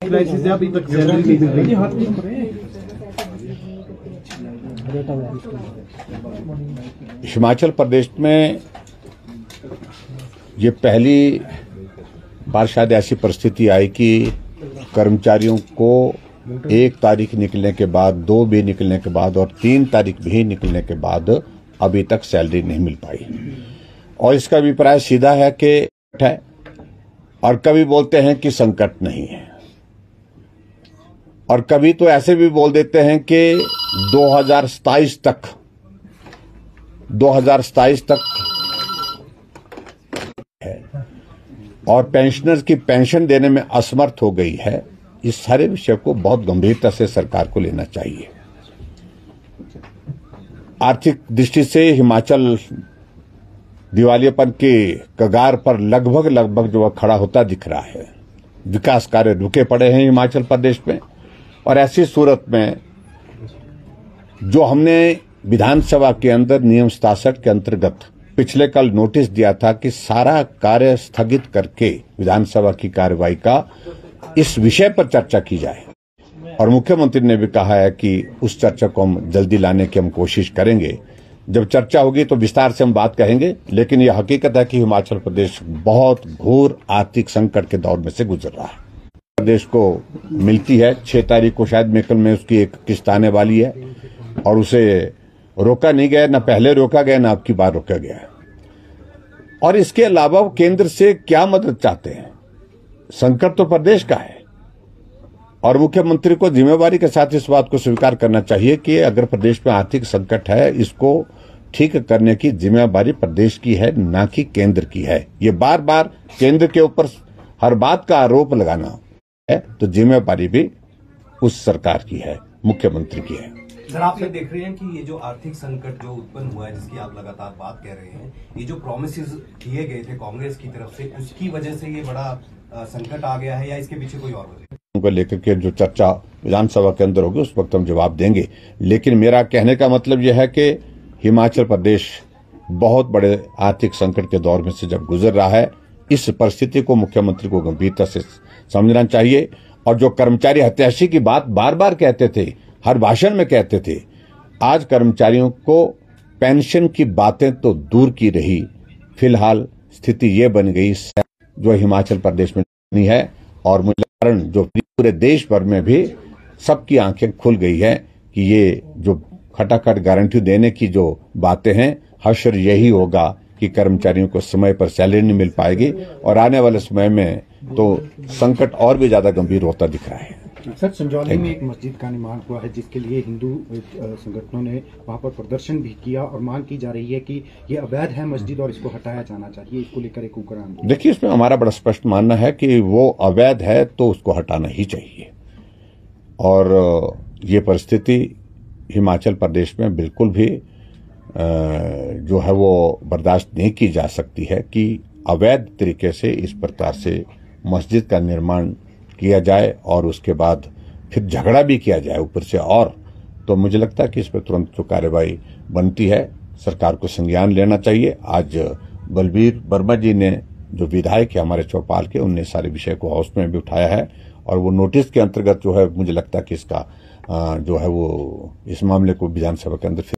Crisis है, अभी तक सैलरी नहीं मिल रही। हिमाचल प्रदेश में ये पहली बार शायद ऐसी परिस्थिति आई कि कर्मचारियों को 1 तारीख निकलने के बाद, 2 भी निकलने के बाद और 3 तारीख भी निकलने के बाद अभी तक सैलरी नहीं मिल पाई। और इसका अभिप्राय सीधा है कि है, और कभी बोलते हैं कि संकट नहीं है, और कभी तो ऐसे भी बोल देते हैं कि 2027 तक है और पेंशनर्स की पेंशन देने में असमर्थ हो गई है। इस सारे विषय को बहुत गंभीरता से सरकार को लेना चाहिए। आर्थिक दृष्टि से हिमाचल दिवालियापन के कगार पर लगभग जो खड़ा होता दिख रहा है। विकास कार्य रुके पड़े हैं हिमाचल प्रदेश में, और ऐसी सूरत में जो हमने विधानसभा के अंदर नियम 67 के अंतर्गत पिछले कल नोटिस दिया था कि सारा कार्य स्थगित करके विधानसभा की कार्यवाही का इस विषय पर चर्चा की जाए, और मुख्यमंत्री ने भी कहा है कि उस चर्चा को हम जल्दी लाने की हम कोशिश करेंगे। जब चर्चा होगी तो विस्तार से हम बात कहेंगे, लेकिन यह हकीकत है कि हिमाचल प्रदेश बहुत घोर आर्थिक संकट के दौर में से गुजर रहा है। प्रदेश को मिलती है 6 तारीख को शायद मेकल में उसकी एक किस्त आने वाली है, और उसे रोका नहीं गया, न पहले रोका गया न अब की बार रोका गया। और इसके अलावा वो केंद्र से क्या मदद चाहते हैं? संकट तो प्रदेश का है, और मुख्यमंत्री को जिम्मेवारी के साथ इस बात को स्वीकार करना चाहिए कि अगर प्रदेश में आर्थिक संकट है, इसको ठीक करने की जिम्मेवारी प्रदेश की है, न कि केंद्र की है। ये बार बार केंद्र के ऊपर हर बात का आरोप लगाना है, तो जिम्मेवारी भी उस सरकार की है, मुख्यमंत्री की है। सर, आप ये देख रहे हैं कि ये जो आर्थिक संकट जो उत्पन्न हुआ है, जिसकी आप लगातार बात कह रहे हैं, ये जो प्रॉमिसेस किए गए थे कांग्रेस की तरफ से, उसकी वजह से ये बड़ा संकट आ गया है, या इसके पीछे कोई और वजह? उनको लेकर के जो चर्चा विधानसभा के अंदर होगी उस वक्त हम जवाब देंगे, लेकिन मेरा कहने का मतलब यह है कि हिमाचल प्रदेश बहुत बड़े आर्थिक संकट के दौर में से जब गुजर रहा है, इस परिस्थिति को मुख्यमंत्री को गंभीरता से समझना चाहिए। और जो कर्मचारी हत्याशी की बात बार बार कहते थे, हर भाषण में कहते थे, आज कर्मचारियों को पेंशन की बातें तो दूर की रही, फिलहाल स्थिति ये बन गई जो हिमाचल प्रदेश में नहीं है, और मुझे कारण जो पूरे देश भर में भी सबकी आंखें खुल गई है कि ये जो खटाखट गारंटी देने की जो बातें हैं, हश्र यही होगा कि कर्मचारियों को समय पर सैलरी नहीं मिल पाएगी, और आने वाले समय में तो संकट और भी ज्यादा गंभीर होता दिख रहा है। सर, संजौली में एक मस्जिद का निर्माण हुआ है, जिसके लिए हिंदू संगठनों ने वहां पर प्रदर्शन भी किया, और मांग की जा रही है कि ये अवैध है मस्जिद और इसको हटाया जाना चाहिए। इसको लेकर एक उग्राम। देखिए, इसमें हमारा बड़ा स्पष्ट मानना है कि वो अवैध है तो उसको हटाना ही चाहिए, और ये परिस्थिति हिमाचल प्रदेश में बिल्कुल भी जो है वो बर्दाश्त नहीं की जा सकती है कि अवैध तरीके से इस प्रकार से मस्जिद का निर्माण किया जाए और उसके बाद फिर झगड़ा भी किया जाए ऊपर से। और तो मुझे लगता है कि इस पर तुरंत जो कार्यवाही बनती है, सरकार को संज्ञान लेना चाहिए। आज बलबीर वर्मा जी ने, जो विधायक है हमारे चौपाल के, उनने सारे विषय को हाउस में भी उठाया है, और वो नोटिस के अंतर्गत जो है मुझे लगता है कि इसका जो है वो इस मामले को विधानसभा के अंदर